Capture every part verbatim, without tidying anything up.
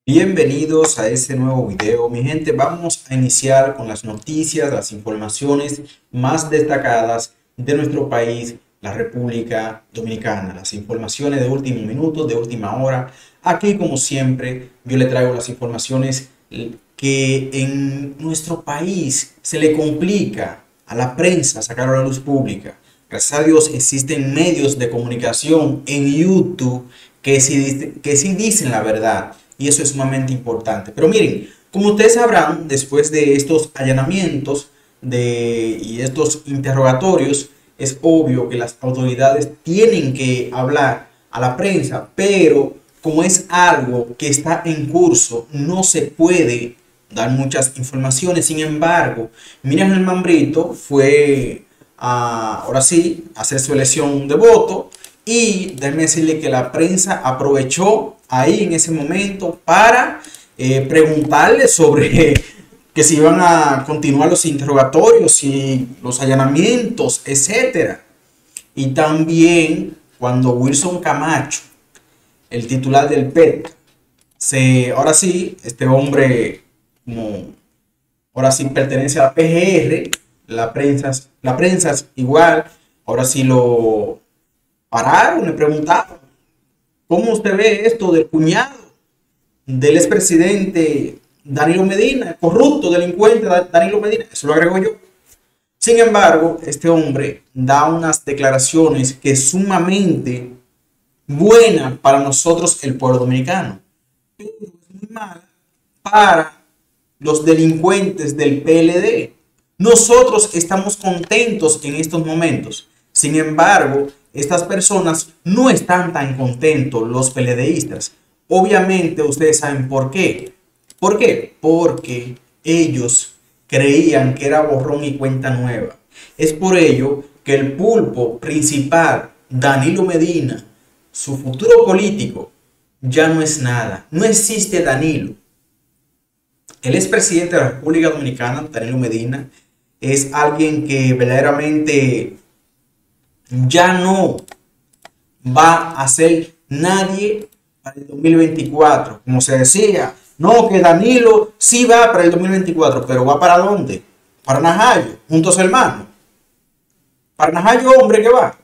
Bienvenidos a este nuevo video, mi gente. Vamos a iniciar con las noticias, las informaciones más destacadas de nuestro país, la República Dominicana. Las informaciones de último minuto, de última hora. Aquí, como siempre, yo le traigo las informaciones que en nuestro país se le complica a la prensa sacar a la luz pública. Gracias a Dios existen medios de comunicación en YouTube que sí, que sí dicen la verdad. Y eso es sumamente importante. Pero miren, como ustedes sabrán, después de estos allanamientos de, y estos interrogatorios, es obvio que las autoridades tienen que hablar a la prensa, pero como es algo que está en curso, no se puede dar muchas informaciones. Sin embargo, Miriam Germán Brito fue, a, ahora sí, a hacer su elección de voto. Y déjenme decirle que la prensa aprovechó ahí en ese momento para eh, preguntarle sobre que si iban a continuar los interrogatorios y los allanamientos, etcétera. Y también cuando Wilson Camacho, el titular del P E T, se, ahora sí, este hombre, como ahora sí pertenece a la P G R, la prensa, la prensa igual, ahora sí lo pararon, le preguntaron, ¿cómo usted ve esto del cuñado del expresidente Danilo Medina, corrupto, delincuente Danilo Medina? Eso lo agrego yo. Sin embargo, este hombre da unas declaraciones que es sumamente buena para nosotros, el pueblo dominicano, pero es muy mala para los delincuentes del P L D. Nosotros estamos contentos en estos momentos. Sin embargo, estas personas no están tan contentos, los PLDistas. Obviamente ustedes saben por qué. ¿Por qué? Porque ellos creían que era borrón y cuenta nueva. Es por ello que el pulpo principal, Danilo Medina, su futuro político, ya no es nada. No existe Danilo. El expresidente de la República Dominicana, Danilo Medina, es alguien que verdaderamente ya no va a ser nadie para el dos mil veinticuatro. Como se decía, no, que Danilo sí va para el dos mil veinticuatro, pero ¿va para dónde? Para Najayo, juntos hermanos. Para Najayo, hombre, que va.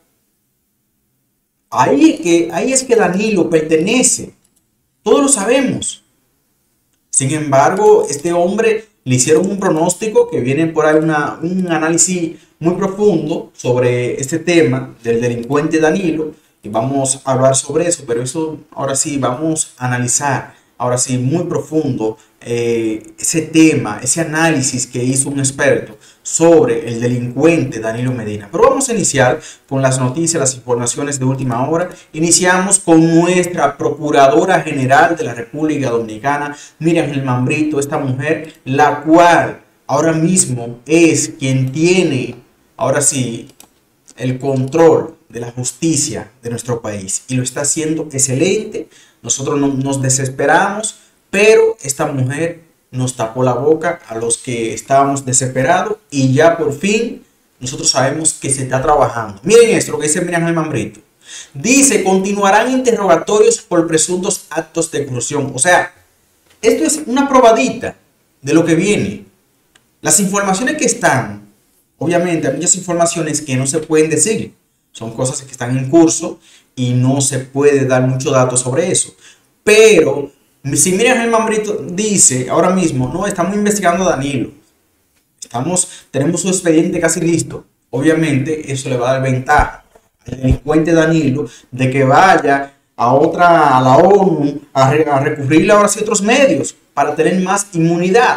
Ahí, que, ahí es que Danilo pertenece. Todos lo sabemos. Sin embargo, este hombre le hicieron un pronóstico que viene por ahí una, un análisis muy profundo sobre este tema del delincuente Danilo, y vamos a hablar sobre eso, pero eso ahora sí vamos a analizar, ahora sí muy profundo eh, ese tema, ese análisis que hizo un experto sobre el delincuente Danilo Medina. Pero vamos a iniciar con las noticias, las informaciones de última hora. Iniciamos con nuestra Procuradora General de la República Dominicana, Miriam Germán Brito, esta mujer, la cual ahora mismo es quien tiene, ahora sí, el control de la justicia de nuestro país. Y lo está haciendo excelente. Nosotros no, nos desesperamos, pero esta mujer nos tapó la boca a los que estábamos desesperados y ya por fin nosotros sabemos que se está trabajando. Miren esto, lo que dice Miriam Germán Brito. Dice, continuarán interrogatorios por presuntos actos de corrupción. O sea, esto es una probadita de lo que viene. Las informaciones que están, obviamente hay muchas informaciones que no se pueden decir. Son cosas que están en curso y no se puede dar mucho dato sobre eso. Pero si Miriam Germán Brito dice ahora mismo, no, estamos investigando a Danilo, estamos, tenemos su expediente casi listo, obviamente eso le va a dar ventaja al delincuente Danilo de que vaya a otra, a la ONU, a, re, a recurrirle ahora sí a otros medios para tener más inmunidad,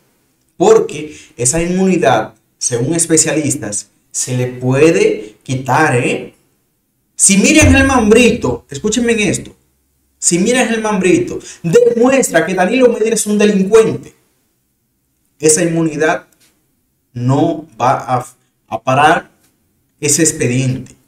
porque esa inmunidad, según especialistas, se le puede quitar, ¿eh? Si Miriam Germán Brito, escúchenme en esto, si Miriam Germán Brito demuestra que Danilo Medina es un delincuente, esa inmunidad no va a, a parar ese expediente,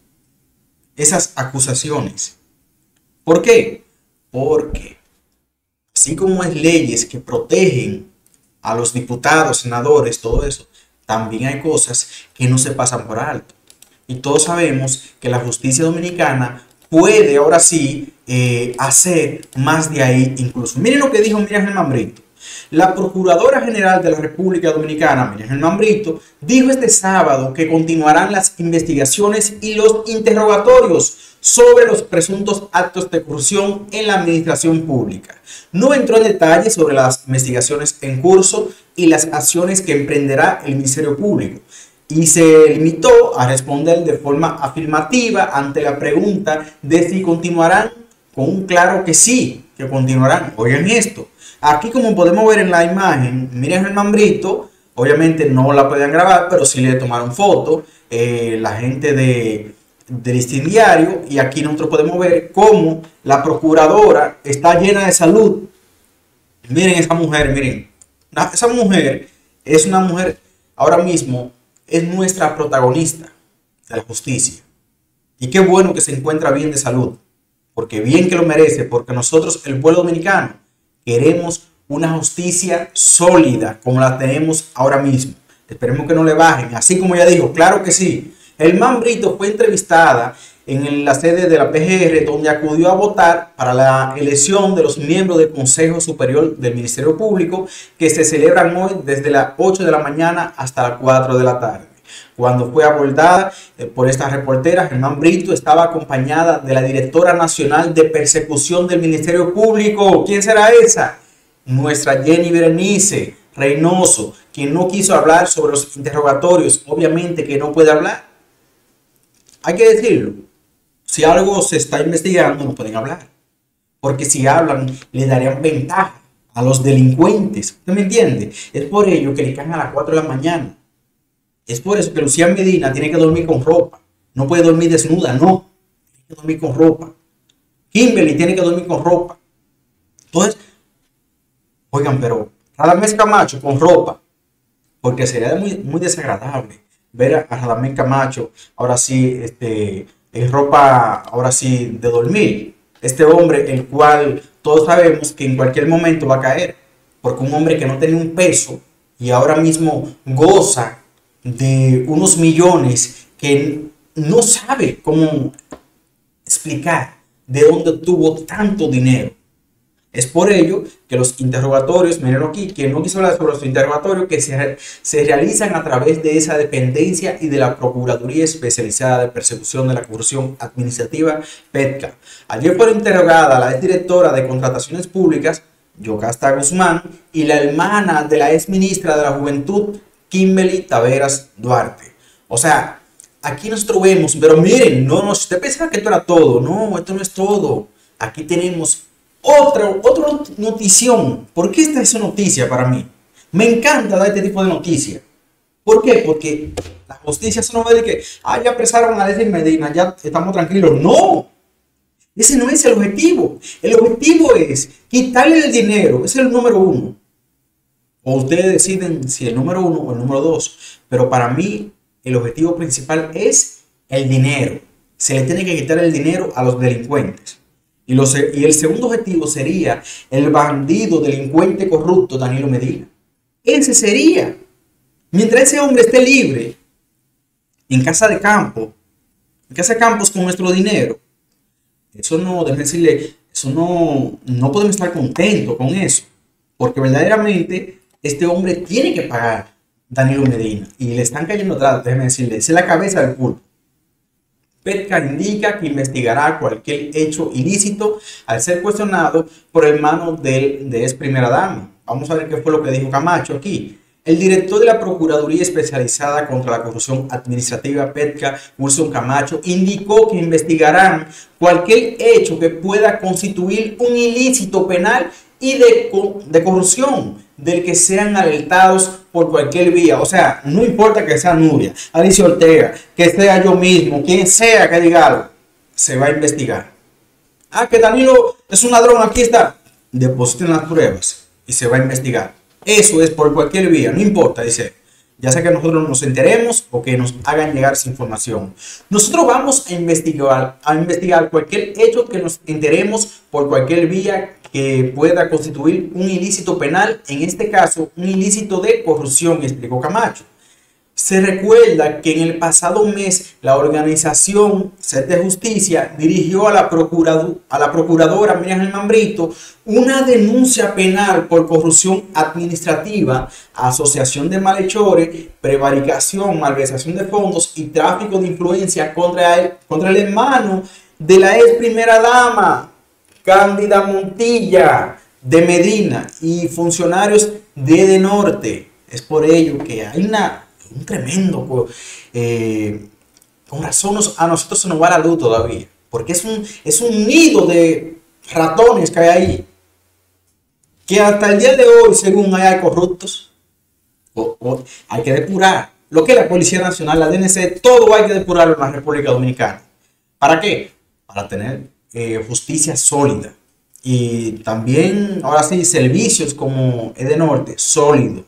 esas acusaciones. ¿Por qué? Porque así como hay leyes que protegen a los diputados, senadores, todo eso, también hay cosas que no se pasan por alto. Y todos sabemos que la justicia dominicana puede ahora sí eh, hacer más de ahí incluso. Miren lo que dijo Miriam Germán Brito. La Procuradora General de la República Dominicana, Miriam Germán Brito, dijo este sábado que continuarán las investigaciones y los interrogatorios sobre los presuntos actos de corrupción en la administración pública. No entró en detalle sobre las investigaciones en curso y las acciones que emprenderá el Ministerio Público, y se limitó a responder de forma afirmativa ante la pregunta de si continuarán, con un claro que sí, que continuarán. Oigan esto, aquí como podemos ver en la imagen, Miriam Germán Brito, obviamente no la podían grabar, pero sí le tomaron foto, eh, la gente de, del Listín Diario, y aquí nosotros podemos ver cómo la procuradora está llena de salud. Miren esa mujer, miren, esa mujer es una mujer ahora mismo, es nuestra protagonista de la justicia. Y qué bueno que se encuentra bien de salud, porque bien que lo merece, porque nosotros, el pueblo dominicano, queremos una justicia sólida como la tenemos ahora mismo. Esperemos que no le bajen, así como ya dijo, claro que sí. Germán Brito fue entrevistada en la sede de la P G R, donde acudió a votar para la elección de los miembros del Consejo Superior del Ministerio Público, que se celebran hoy desde las ocho de la mañana hasta las cuatro de la tarde. Cuando fue abordada por esta reportera, Germán Brito estaba acompañada de la directora nacional de persecución del Ministerio Público. ¿Quién será esa? Nuestra Jenny Berenice Reynoso, quien no quiso hablar sobre los interrogatorios. Obviamente que no puede hablar. Hay que decirlo. Si algo se está investigando, no pueden hablar. Porque si hablan, le darían ventaja a los delincuentes. ¿Usted me entiende? Es por ello que le caen a las cuatro de la mañana. Es por eso que Lucía Medina tiene que dormir con ropa. No puede dormir desnuda, no. Tiene que dormir con ropa. Kimberly tiene que dormir con ropa. Entonces, oigan, pero Radamés Camacho con ropa. Porque sería muy, muy desagradable ver a Radamés Camacho ahora sí, este... en ropa, ahora sí, de dormir. Este hombre, el cual todos sabemos que en cualquier momento va a caer. Porque un hombre que no tenía un peso y ahora mismo goza de unos millones que no sabe cómo explicar de dónde tuvo tanto dinero. Es por ello que los interrogatorios, miren aquí, que no quiso hablar sobre los interrogatorios que se, se realizan a través de esa dependencia y de la Procuraduría Especializada de Persecución de la Corrupción Administrativa, PETCA. Ayer fue interrogada la exdirectora de Contrataciones Públicas, Yocasta Guzmán, y la hermana de la exministra de la Juventud, Kimberly Taveras Duarte. O sea, aquí nosotros vemos, pero miren, no, no, usted pensaba que esto era todo. No, esto no es todo. Aquí tenemos Otra, otra notición. ¿Por qué esta es una noticia para mí? Me encanta dar este tipo de noticias. ¿Por qué? Porque la justicia no ve de que, ah, ya apresaron a Leslie Medina, ya estamos tranquilos. No, ese no es el objetivo. El objetivo es quitarle el dinero. Ese es el número uno. O ustedes deciden si el número uno o el número dos. Pero para mí, el objetivo principal es el dinero. Se le tiene que quitar el dinero a los delincuentes. Y, los, y el segundo objetivo sería el bandido, delincuente, corrupto Danilo Medina. Ese sería. Mientras ese hombre esté libre, en casa de campo, en casa de campos con nuestro dinero, eso no, déjeme decirle, eso no, no podemos estar contentos con eso. Porque verdaderamente este hombre tiene que pagar Danilo Medina. Y le están cayendo atrás, déjeme decirle, esa es la cabeza del pulpo. PETCA indica que investigará cualquier hecho ilícito al ser cuestionado por hermano de, de ex primera dama. Vamos a ver qué fue lo que dijo Camacho aquí. El director de la Procuraduría Especializada contra la Corrupción Administrativa, PETCA, Wilson Camacho, indicó que investigarán cualquier hecho que pueda constituir un ilícito penal y de, de corrupción del que sean alertados por cualquier vía. O sea, no importa que sea Nuria, Alicia Ortega, que sea yo mismo, quien sea que diga algo, se va a investigar. Ah, que Danilo es un ladrón, aquí está. Depositen las pruebas y se va a investigar. Eso es por cualquier vía, no importa, dice. Ya sea que nosotros nos enteremos o que nos hagan llegar esa información. Nosotros vamos a investigar, a investigar cualquier hecho que nos enteremos por cualquier vía que pueda constituir un ilícito penal, en este caso un ilícito de corrupción, explicó Camacho. Se recuerda que en el pasado mes la organización Sed de Justicia dirigió a la, procurado, a la procuradora Miriam Germán Brito una denuncia penal por corrupción administrativa, asociación de malhechores, prevaricación, malversación de fondos y tráfico de influencia contra el, contra el hermano de la ex primera dama, Cándida Montilla de Medina, y funcionarios de Edenorte. Es por ello que hay una... un tremendo, eh, con razón nos, a nosotros se nos va la luz todavía, porque es un, es un nido de ratones que hay ahí, que hasta el día de hoy, según hay corruptos, o, o, hay que depurar. Lo que es la Policía Nacional, la D N C, todo hay que depurarlo en la República Dominicana. ¿Para qué? Para tener eh, justicia sólida. Y también, ahora sí, servicios como Edenorte, sólido.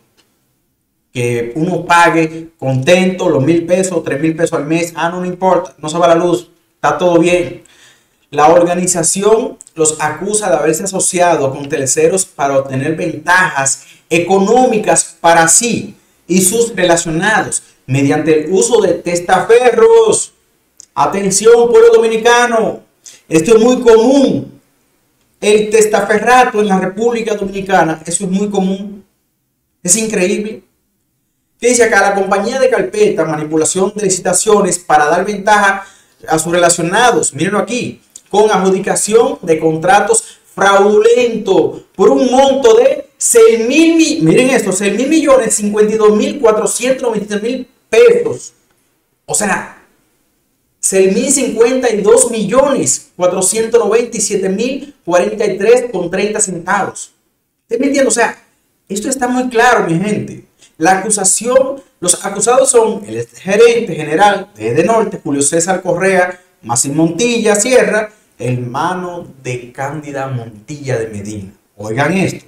Que uno pague contento los mil pesos, tres mil pesos al mes. Ah, no, no importa, no se va la luz, está todo bien. La organización los acusa de haberse asociado con terceros para obtener ventajas económicas para sí y sus relacionados mediante el uso de testaferros. Atención, pueblo dominicano, esto es muy común. El testaferrato en la República Dominicana, eso es muy común. Es increíble. Que dice acá, la compañía de carpeta, manipulación de licitaciones para dar ventaja a sus relacionados, mírenlo aquí, con adjudicación de contratos fraudulentos por un monto de seis mil, miren esto, seis mil millones, cincuenta y dos mil cuatrocientos noventa mil pesos. O sea, seis mil cincuenta y dos millones cuatrocientos noventa y siete mil cuarenta y tres con treinta centavos. ¿Ustedes me entienden? O sea, esto está muy claro, mi gente. La acusación, los acusados son el gerente general de Edenorte, Julio César Correa, Máximo Montilla Sierra, hermano de Cándida Montilla de Medina. Oigan esto.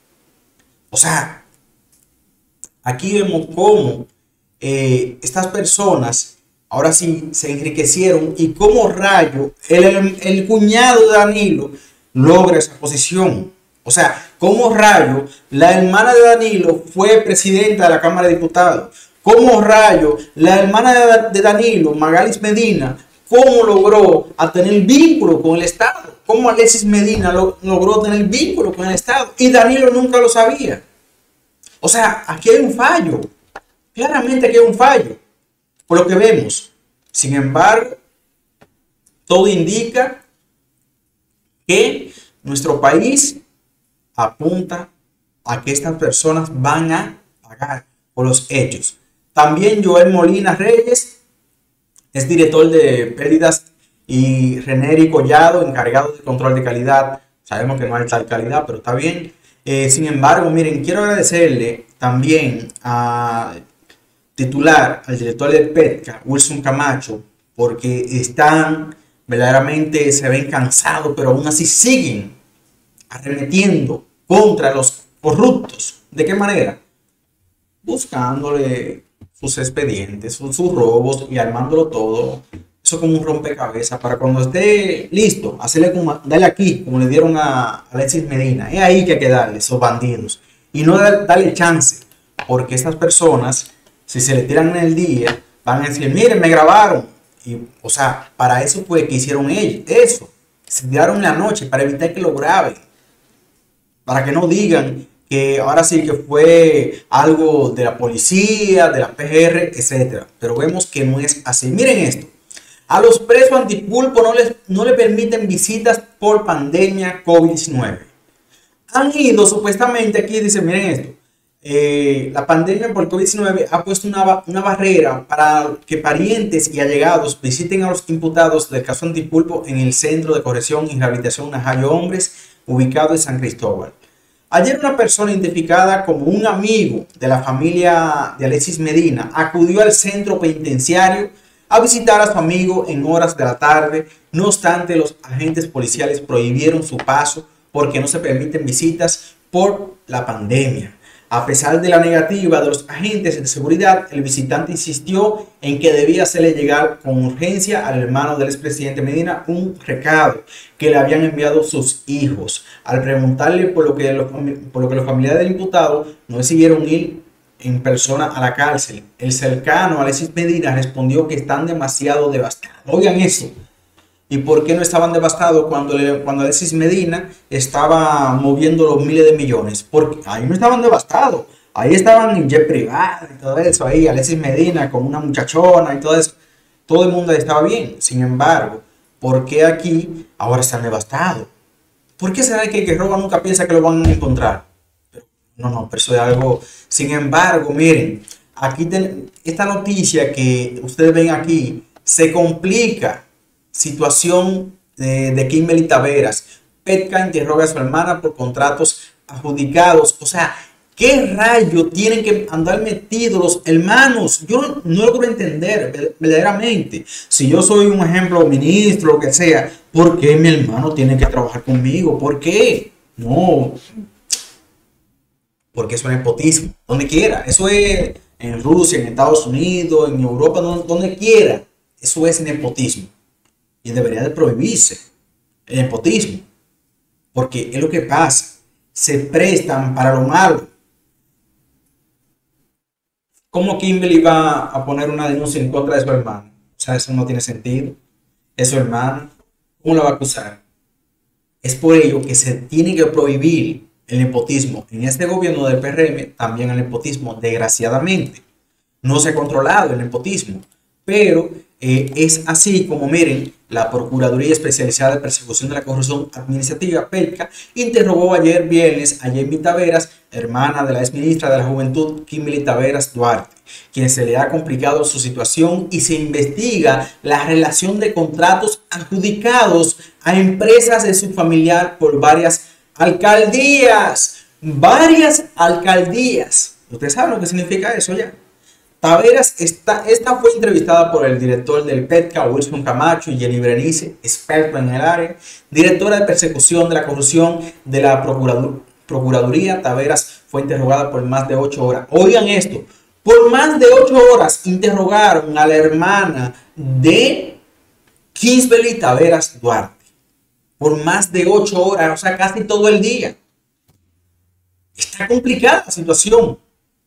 O sea, aquí vemos cómo eh, estas personas ahora sí se enriquecieron y cómo rayo el, el, el cuñado de Danilo logra esa posición. O sea, cómo rayo la hermana de Danilo fue presidenta de la Cámara de Diputados. Cómo rayo la hermana de Danilo, Magalis Medina, cómo logró a tener vínculo con el Estado. Cómo Alexis Medina lo, logró tener vínculo con el Estado. Y Danilo nunca lo sabía. O sea, aquí hay un fallo. Claramente aquí hay un fallo. Por lo que vemos. Sin embargo, todo indica que nuestro país apunta a que estas personas van a pagar por los hechos. También Joel Molina Reyes es director de pérdidas y René Collado, encargado de control de calidad. Sabemos que no hay tal calidad, pero está bien. Eh, sin embargo, miren, quiero agradecerle también a titular, al director de Petca, Wilson Camacho, porque están, verdaderamente se ven cansados, pero aún así siguen arremetiendo contra los corruptos. ¿De qué manera? Buscándole sus expedientes, sus, sus robos y armándolo todo. Eso como un rompecabezas para cuando esté listo, hacerle como, darle aquí, como le dieron a Alexis Medina. Es ahí que hay que darle esos bandidos. Y no darle chance, porque estas personas, si se le tiran en el día, van a decir, miren, me grabaron. Y, o sea, para eso fue que hicieron ellos, eso. Se tiraron en la noche para evitar que lo graben. Para que no digan que ahora sí que fue algo de la policía, de la P G R, etcétera. Pero vemos que no es así. Miren esto. A los presos antipulpo no les, no le permiten visitas por pandemia COVID diecinueve. Han ido supuestamente aquí, dice, miren esto. Eh, la pandemia por COVID diecinueve ha puesto una, una barrera para que parientes y allegados visiten a los imputados del caso Antipulpo en el Centro de Corrección y Rehabilitación Najayo Hombres, ubicado en San Cristóbal. Ayer una persona identificada como un amigo de la familia de Alexis Medina acudió al centro penitenciario a visitar a su amigo en horas de la tarde. No obstante, los agentes policiales prohibieron su paso porque no se permiten visitas por la pandemia. A pesar de la negativa de los agentes de seguridad, el visitante insistió en que debía hacerle llegar con urgencia al hermano del expresidente Medina un recado que le habían enviado sus hijos. Al preguntarle por lo que los, por lo que los familiares del imputado no decidieron ir en persona a la cárcel. El cercano Alexis Medina respondió que están demasiado devastados. Oigan eso. ¿Y por qué no estaban devastados cuando, le, cuando Alexis Medina estaba moviendo los miles de millones? Porque ahí no estaban devastados. Ahí estaban en jet privado y todo eso. Ahí Alexis Medina con una muchachona y todo eso. Todo el mundo estaba bien. Sin embargo, ¿por qué aquí ahora están devastados? ¿Por qué será que el que roba nunca piensa que lo van a encontrar? Pero, no, no, pero eso es algo... Sin embargo, miren, aquí ten, esta noticia que ustedes ven aquí se complica. Situación de, de Kimberly Taveras. Petca interroga a su hermana por contratos adjudicados. O sea, ¿qué rayo tienen que andar metidos los hermanos? Yo no, no logro entender verdaderamente. Si yo soy un ejemplo, ministro, lo que sea, ¿por qué mi hermano tiene que trabajar conmigo? ¿Por qué? No. Porque eso es nepotismo. Donde quiera. Eso es en Rusia, en Estados Unidos, en Europa, donde, donde quiera. Eso es nepotismo. Y debería de prohibirse el nepotismo. Porque es lo que pasa. Se prestan para lo malo. ¿Cómo Kimberly va a poner una denuncia en contra de su hermano? O sea, eso no tiene sentido. Es su hermano. ¿Cómo la va a acusar? Es por ello que se tiene que prohibir el nepotismo. En este gobierno del P R M, también el nepotismo, desgraciadamente. No se ha controlado el nepotismo. Pero eh, es así como, miren, la Procuraduría Especializada de Persecución de la Corrupción Administrativa, PERCA, interrogó ayer viernes a Jamie Taveras, hermana de la exministra de la Juventud, Kimberly Taveras Duarte, quien se le ha complicado su situación y se investiga la relación de contratos adjudicados a empresas de su familiar por varias alcaldías. Varias alcaldías. ¿Ustedes saben lo que significa eso ya? Taveras, esta, esta fue entrevistada por el director del PETCA, Wilson Camacho, y Jenny Berenice, experto en el área, directora de persecución de la corrupción de la Procuradur Procuraduría. Taveras fue interrogada por más de ocho horas. Oigan esto, por más de ocho horas interrogaron a la hermana de Kimberly Taveras Duarte. Por más de ocho horas, o sea, casi todo el día. Está complicada la situación.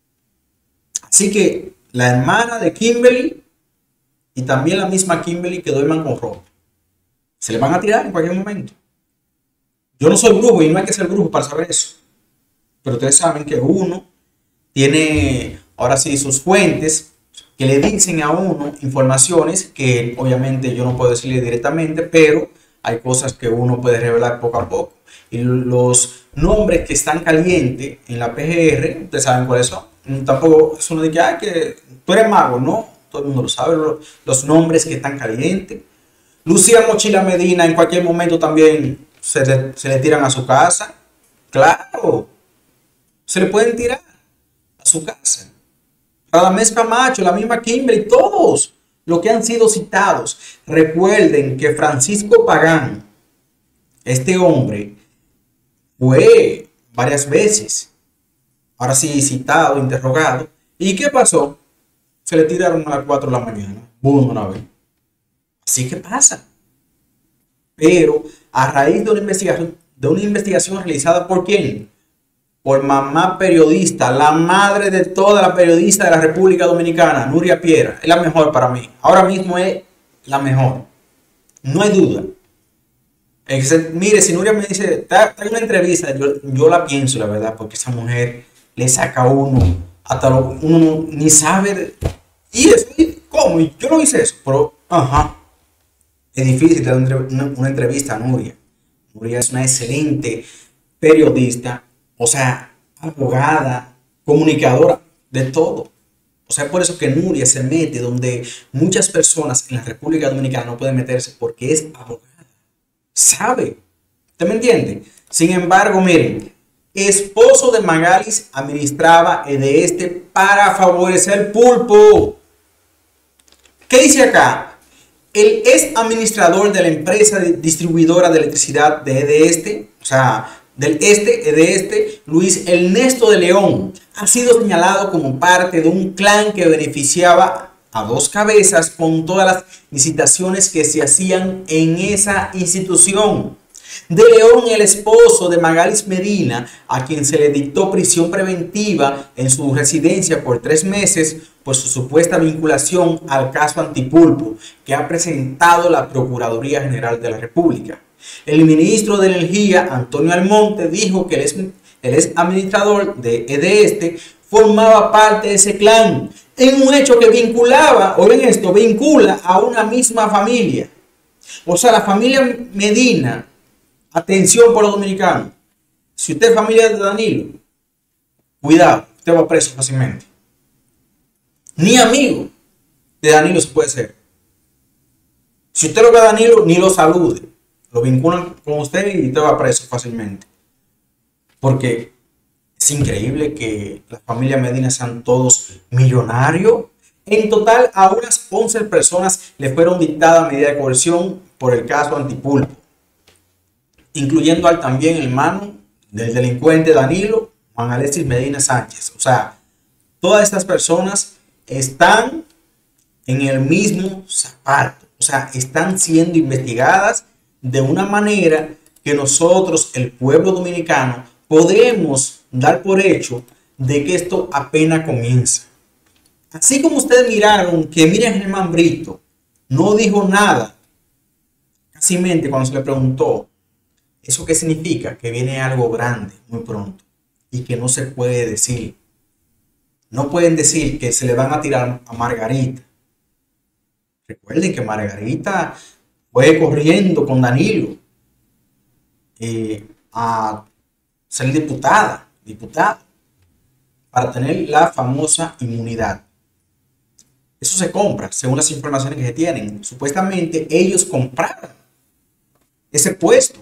Así que la hermana de Kimberly y también la misma Kimberly que duerman con ropa. Se le van a tirar en cualquier momento. Yo no soy brujo y no hay que ser brujo para saber eso. Pero ustedes saben que uno tiene ahora sí sus fuentes que le dicen a uno informaciones que obviamente yo no puedo decirle directamente, pero hay cosas que uno puede revelar poco a poco. Y los nombres que están calientes en la P G R, ustedes saben cuáles son. Tampoco es uno de que, ah, que tú eres mago, no. Todo el mundo lo sabe, los nombres que están calientes. Lucía Mochila Medina en cualquier momento también se le, se le tiran a su casa. Claro, se le pueden tirar a su casa. Radamés Camacho, la misma Kimberly, todos los que han sido citados. Recuerden que Francisco Pagán, este hombre, fue varias veces, ahora sí citado, interrogado. ¿Y qué pasó? Se le tiraron a las cuatro de la mañana. Boom, una vez. Así que pasa. Pero a raíz de una investigación, de una investigación realizada por quién? Por mamá periodista, la madre de toda la periodista de la República Dominicana, Nuria Piera. Es la mejor para mí. Ahora mismo es la mejor. No hay duda. Mire, si Nuria me dice, hay una entrevista, yo, yo la pienso, la verdad, porque esa mujer le saca a uno, hasta lo, uno ni sabe. Y es, ¿cómo? Yo no hice eso, pero, ajá. Es difícil dar una, una entrevista a Nuria. Nuria es una excelente periodista, o sea, abogada, comunicadora, de todo. O sea, por eso que Nuria se mete donde muchas personas en la República Dominicana no pueden meterse, porque es abogada. Sabe. ¿Usted me entiende? Sin embargo, miren, esposo de Magalis administraba de este para favorecer Pulpo. ¿Qué dice acá? El ex administrador de la empresa distribuidora de electricidad de Edeste, o sea, del Este, Edeste, Luis Ernesto de León, ha sido señalado como parte de un clan que beneficiaba a dos cabezas con todas las licitaciones que se hacían en esa institución. De León, el esposo de Magalis Medina, a quien se le dictó prisión preventiva en su residencia por tres meses por su supuesta vinculación al caso Antipulpo que ha presentado la Procuraduría General de la República. El ministro de Energía, Antonio Almonte, dijo que el ex, el ex administrador de EDESTE formaba parte de ese clan en un hecho que vinculaba, oigan esto, vincula a una misma familia. O sea, la familia Medina. Atención por los dominicanos. Si usted es familia de Danilo, cuidado, usted va preso fácilmente. Ni amigo de Danilo se puede ser. Si usted lo ve a Danilo, ni lo salude. Lo vinculan con usted y usted va preso fácilmente. Porque es increíble que las familias Medina sean todos millonarios. En total, a unas once personas le fueron dictadas medidas de coerción por el caso Antipulpo, incluyendo al también hermano del delincuente Danilo, Juan Alexis Medina Sánchez. O sea, todas estas personas están en el mismo zapato. O sea, están siendo investigadas de una manera que nosotros, el pueblo dominicano, podemos dar por hecho de que esto apenas comienza. Así como ustedes miraron que Miriam Germán Brito no dijo nada, casi mente cuando se le preguntó, ¿eso qué significa? Que viene algo grande muy pronto y que no se puede decir. No pueden decir que se le van a tirar a Margarita. Recuerden que Margarita fue corriendo con Danilo eh, a ser diputada, diputada, para tener la famosa inmunidad. Eso se compra, según las informaciones que se tienen. Supuestamente ellos compraron ese puesto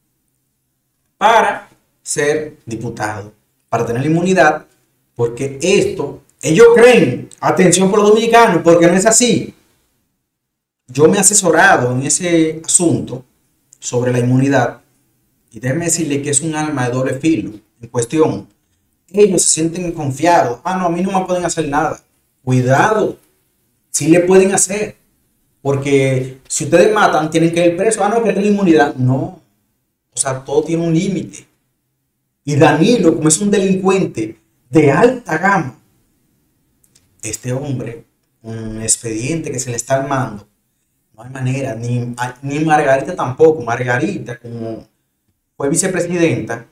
para ser diputado, para tener la inmunidad, porque esto, ellos creen, atención por los dominicanos, porque no es así. Yo me he asesorado en ese asunto sobre la inmunidad y déjenme decirle que es un arma de doble filo en cuestión. Ellos se sienten confiados. Ah, no, a mí no me pueden hacer nada. Cuidado, sí le pueden hacer. Porque si ustedes matan, tienen que ir presos. Ah, no, que tienen inmunidad. No. O sea, todo tiene un límite. Y Danilo, como es un delincuente de alta gama, este hombre, un expediente que se le está armando, no hay manera, ni, ni Margarita tampoco. Margarita, como fue vicepresidenta,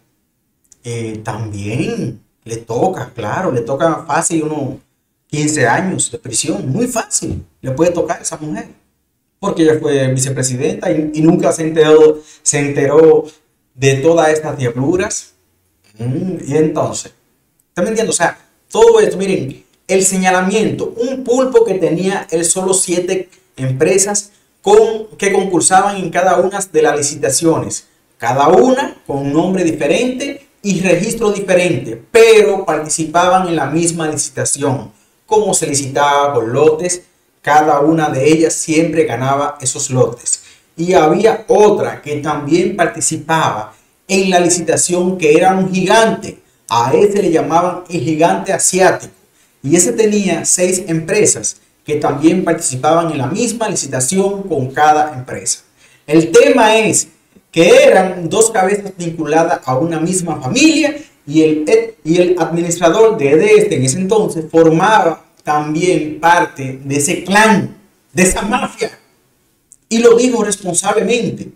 eh, también le toca, claro, le toca fácil unos quince años de prisión, muy fácil, le puede tocar a esa mujer, porque ella fue vicepresidenta y, y nunca se enteró, se enteró de todas estas diabluras. Mm, y entonces, ¿están entendiendo? O sea, todo esto, miren, el señalamiento, un pulpo que tenía él solo siete empresas con, que concursaban en cada una de las licitaciones, cada una con un nombre diferente y registro diferente, pero participaban en la misma licitación. Como se licitaba por lotes, cada una de ellas siempre ganaba esos lotes. Y había otra que también participaba en la licitación, que era un gigante. A ese le llamaban el gigante asiático. Y ese tenía seis empresas que también participaban en la misma licitación con cada empresa. El tema es que eran dos cabezas vinculadas a una misma familia y el, y el administrador de EDESTE en ese entonces formaba también parte de ese clan, de esa mafia, y lo dijo responsablemente.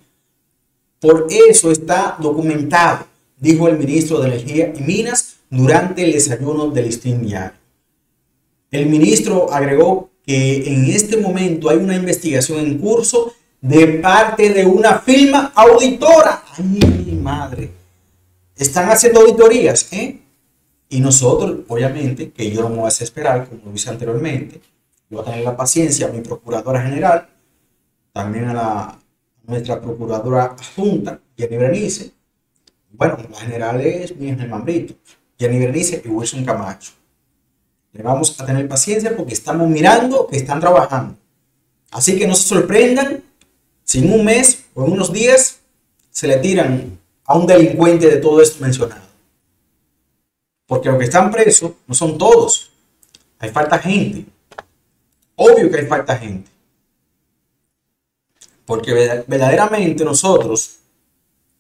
Por eso está documentado, dijo el ministro de Energía y Minas durante el desayuno del Listín Diario. El ministro agregó que en este momento hay una investigación en curso de parte de una firma auditora. ¡Ay, mi madre! Están haciendo auditorías, ¿eh? Y nosotros, obviamente, que yo no me voy a desesperar, como lo hice anteriormente, yo voy a tener la paciencia a mi procuradora general, también a, la, a nuestra procuradora adjunta, Jenny Berenice. Bueno, la general es Miriam Germán Brito, Jenny Berenice y Wilson Camacho. Le vamos a tener paciencia porque estamos mirando que están trabajando. Así que no se sorprendan si en un mes o en unos días se le tiran a un delincuente de todo esto mencionado. Porque los que están presos no son todos. Hay falta gente. Obvio que hay falta gente. Porque verdaderamente nosotros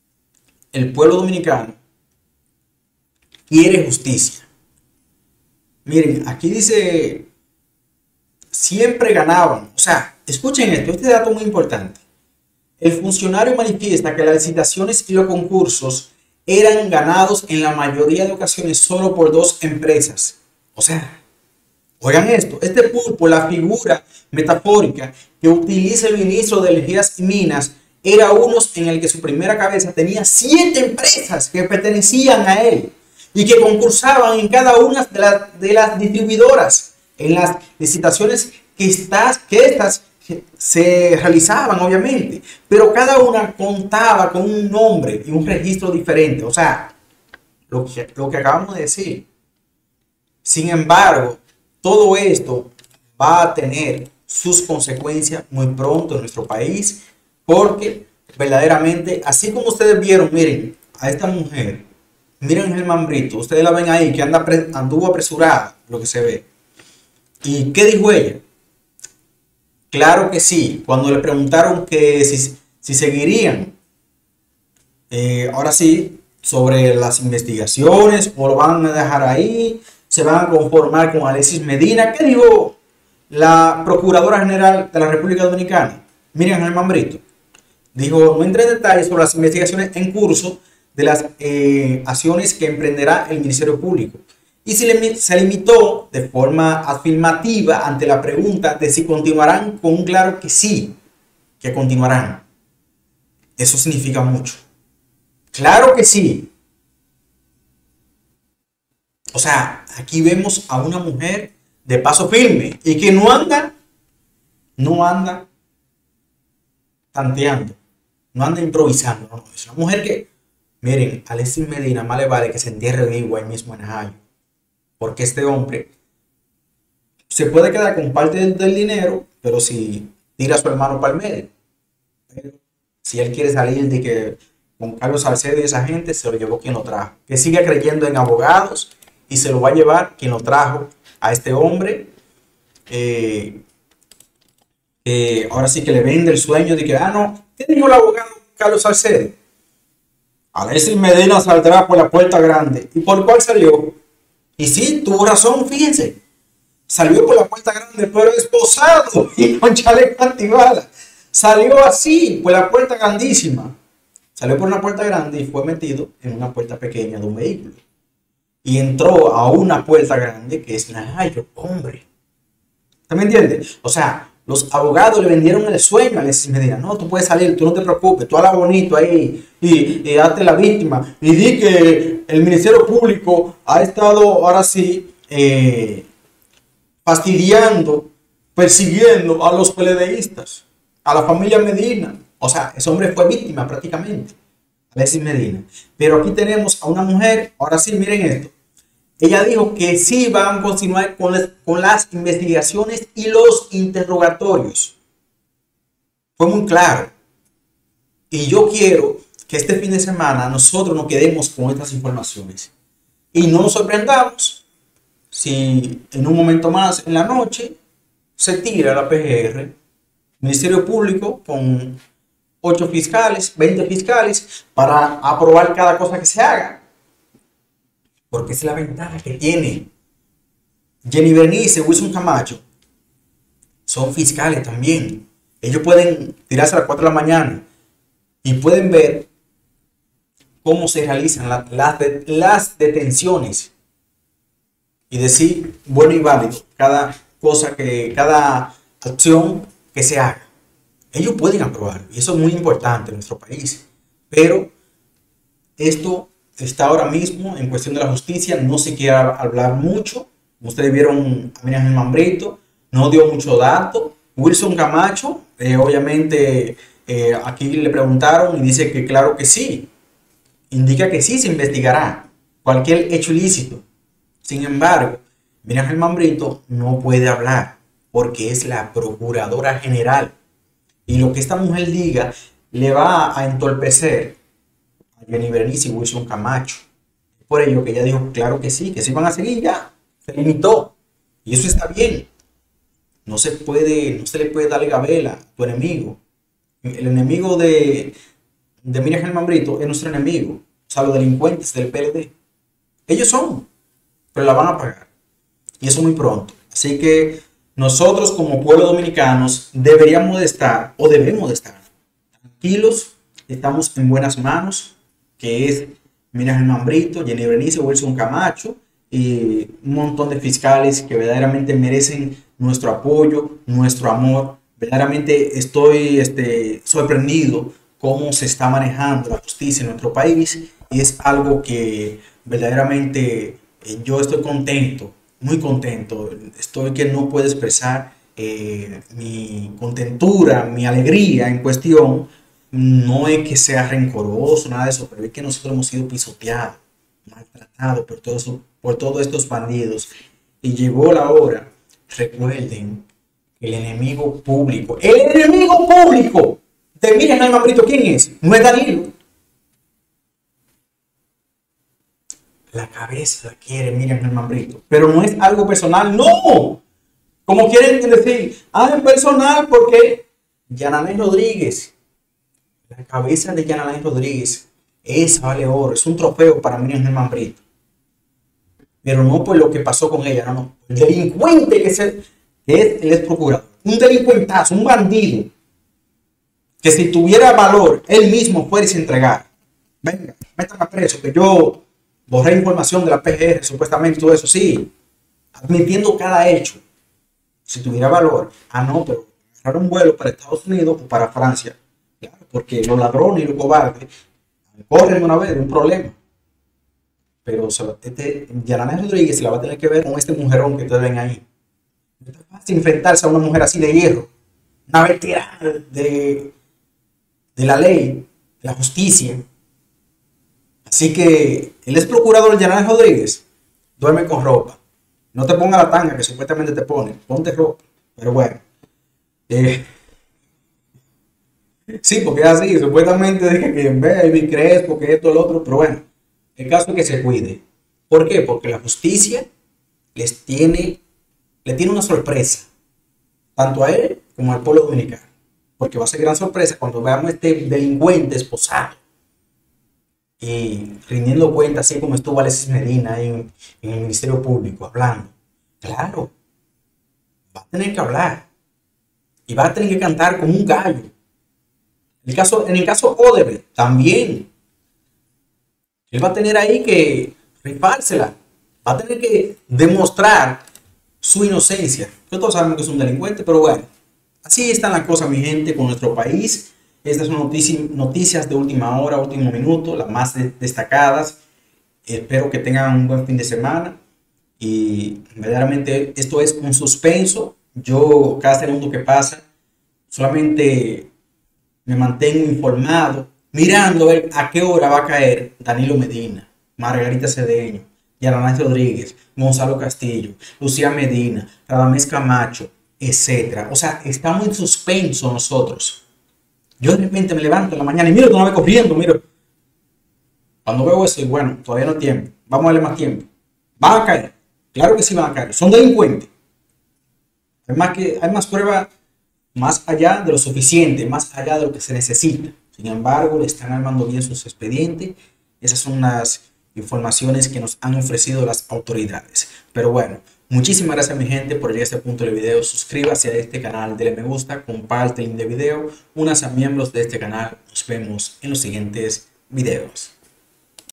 el pueblo dominicano quiere justicia. Miren, aquí dice, siempre ganaban. O sea, escuchen esto, este dato muy importante. El funcionario manifiesta que las licitaciones y los concursos eran ganados en la mayoría de ocasiones solo por dos empresas. O sea, oigan esto, este pulpo, la figura metafórica que utiliza el ministro de Energías y Minas, era uno en el que su primera cabeza tenía siete empresas que pertenecían a él y que concursaban en cada una de, la, de las distribuidoras en las licitaciones que, estas, que estas se realizaban, obviamente, pero cada una contaba con un nombre y un registro diferente. O sea, lo que, lo que acabamos de decir. Sin embargo, todo esto va a tener sus consecuencias muy pronto en nuestro país, porque verdaderamente, así como ustedes vieron, miren, a esta mujer, miren el mambrito, ustedes la ven ahí, que anda, anduvo apresurada, lo que se ve. ¿Y qué dijo ella? Claro que sí, cuando le preguntaron que si, si seguirían, eh, ahora sí, sobre las investigaciones, o lo van a dejar ahí, se van a conformar con Alexis Medina. ¿Qué dijo la Procuradora General de la República Dominicana? Miriam el Mambrito. Dijo, no entré en detalles sobre las investigaciones en curso de las eh, acciones que emprenderá el Ministerio Público. Y se, le, se limitó de forma afirmativa ante la pregunta de si continuarán con un claro que sí, que continuarán. Eso significa mucho. Claro que sí. O sea, aquí vemos a una mujer de paso firme y que no anda, no anda tanteando, no anda improvisando. No, es una mujer que, miren, Alexis Medina más le vale que se entierre vivo ahí mismo en Jayo, porque este hombre se puede quedar con parte del, del dinero, pero si tira a su hermano para el medio. Pero si él quiere salir de que con Carlos Salcedo y esa gente, se lo llevó quien lo trajo. Que siga creyendo en abogados y se lo va a llevar quien lo trajo a este hombre. Eh, eh, ahora sí que le vende el sueño de que, ah, no, ¿qué dijo el abogado Carlos Salcedo? Alexis Medina saldrá por la puerta grande. ¿Y por cuál salió? Y sí, tuvo razón, fíjense. Salió por la puerta grande, pero esposado y con chaleco antibalas. Salió así, por la puerta grandísima. Salió por una puerta grande y fue metido en una puerta pequeña de un vehículo. Y entró a una puerta grande que es Najayo, hombre. ¿Usted me entiende? O sea, los abogados le vendieron el sueño a Alexis Medina. No, tú puedes salir, tú no te preocupes, tú habla bonito ahí y, y hazte la víctima. Y di que el Ministerio Público ha estado ahora sí eh, fastidiando, persiguiendo a los peledeístas, a la familia Medina. O sea, ese hombre fue víctima prácticamente, Alexis Medina. Pero aquí tenemos a una mujer, ahora sí, miren esto. Ella dijo que sí van a continuar con las, con las investigaciones y los interrogatorios. Fue muy claro. Y yo quiero que este fin de semana nosotros nos quedemos con estas informaciones. Y no nos sorprendamos si en un momento más en la noche se tira la P G R, Ministerio Público, con ocho fiscales, veinte fiscales, para aprobar cada cosa que se haga. Porque es la ventaja que tiene Jenny Bernice, Wilson Camacho. Son fiscales también. Ellos pueden tirarse a las cuatro de la mañana y pueden ver cómo se realizan la, las, las detenciones y decir bueno y válido cada cosa que, cada acción que se haga. Ellos pueden aprobarlo y eso es muy importante en nuestro país. Pero esto está ahora mismo en cuestión de la justicia, no se quiere hablar mucho. Como ustedes vieron, a Miriam el Mambrito no dio mucho dato. Wilson Camacho, eh, obviamente, eh, aquí le preguntaron y dice que claro que sí. Indica que sí se investigará cualquier hecho ilícito. Sin embargo, Miriam el Mambrito no puede hablar porque es la Procuradora General. Y lo que esta mujer diga le va a entorpecer Jenny Bernice y Wilson Camacho. Por ello que ella dijo claro que sí, que sí van a seguir ya. Se limitó. Y eso está bien. No se puede, no se le puede darle gabela a tu enemigo. El enemigo de, de Miriam Germán Brito es nuestro enemigo. O sea, los delincuentes del P L D. Ellos son, pero la van a pagar. Y eso muy pronto. Así que nosotros como pueblo dominicanos deberíamos de estar, o debemos de estar, tranquilos. Estamos en buenas manos, que es Miriam Germán Brito, Jenny Berenice, Wilson Camacho y un montón de fiscales que verdaderamente merecen nuestro apoyo, nuestro amor. Verdaderamente estoy este, sorprendido cómo se está manejando la justicia en nuestro país y es algo que verdaderamente eh, yo estoy contento, muy contento. Estoy que no puedo expresar eh, mi contentura, mi alegría en cuestión. No es que sea rencoroso, nada de eso, pero es que nosotros hemos sido pisoteados, maltratados por todos, por todos estos bandidos. Y llegó la hora, recuerden, el enemigo público, el enemigo público de Miriam Germán Brito, ¿quién es? No es Danilo. La cabeza la quiere Miriam Germán Brito, pero no es algo personal, no. Como quieren decir, ah, es personal porque Yananay Rodríguez. La cabeza de Yananay Rodríguez, esa vale oro, es un trofeo para Miriam Germán Brito. Pero no por lo que pasó con ella, no, no. El delincuente que, se, que es el ex procurador, un delincuentazo, un bandido, que si tuviera valor, él mismo fuera y se entregara. Venga, métame preso, que yo borré información de la P G R, supuestamente, todo eso, sí, admitiendo cada hecho. Si tuviera valor, ah, no, pero agarrar un vuelo para Estados Unidos o para Francia. Porque los ladrones y los cobardes corren una vez de un problema. Pero este, Yananay Rodríguez se la va a tener que ver con este mujerón que ustedes ven ahí. No es fácil enfrentarse a una mujer así de hierro. Una veterana de, de la ley, de la justicia. Así que el ex procurador Yananay Rodríguez duerme con ropa. No te ponga la tanga que supuestamente te pone. Ponte ropa. Pero bueno. Eh, Sí, porque es así, supuestamente dije que baby Crespo, que esto, el otro, pero bueno, el caso es que se cuide. ¿Por qué? Porque la justicia les tiene, le tiene una sorpresa, tanto a él como al pueblo dominicano. Porque va a ser gran sorpresa cuando veamos este delincuente esposado y rindiendo cuenta, así como estuvo Alexis Medina en, en el Ministerio Público hablando. Claro, va a tener que hablar y va a tener que cantar como un gallo. En el caso, en el caso Odebrecht, también. Él va a tener ahí que rifársela. Va a tener que demostrar su inocencia. Todos sabemos que es un delincuente, pero bueno. Así están las cosas, mi gente, con nuestro país. Estas son noticias, noticias de última hora, último minuto, las más destacadas. Espero que tengan un buen fin de semana. Y verdaderamente esto es un suspenso. Yo, cada segundo que pasa, solamente me mantengo informado, mirando a ver a qué hora va a caer Danilo Medina, Margarita Cedeño, Yananay Rodríguez, Gonzalo Castillo, Lucía Medina, Radamés Camacho, etcétera. O sea, estamos en suspenso nosotros. Yo de repente me levanto en la mañana y miro que no voy corriendo, miro. Cuando veo eso, bueno, todavía no hay tiempo, vamos a darle más tiempo. Van a caer, claro que sí van a caer, son delincuentes. Hay más, que, hay más pruebas más allá de lo suficiente, más allá de lo que se necesita. Sin embargo, le están armando bien sus expedientes. Esas son las informaciones que nos han ofrecido las autoridades. Pero bueno, muchísimas gracias mi gente por llegar a este punto del video. Suscríbase a este canal, dale me gusta, comparte el link de video, únase a miembros de este canal. Nos vemos en los siguientes videos.